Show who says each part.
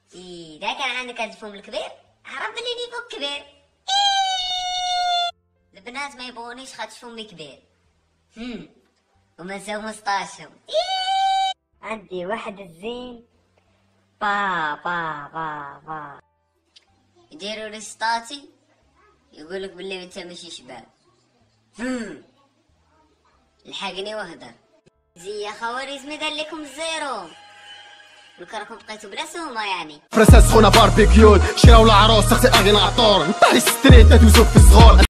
Speaker 1: إذا كان عندك هاد الفم الكبير عرف بلي نيفوك كبير. البنات ما يبغونيش خاطش فمي كبير. وما نساو مسطاشهم. عندي واحد الزين با يديروا لي سطاتي يقولك بلي انت ماشي شباب. الحقني وهدر. زي يا خوارزمي دار لكم الزيرو. راكم بقيتو بلا سومه يعني.
Speaker 2: فرنسا سخونه باربيكيول شراو العروس اختي اغنى عطور نطالي ستريت ندوزو في الصغور.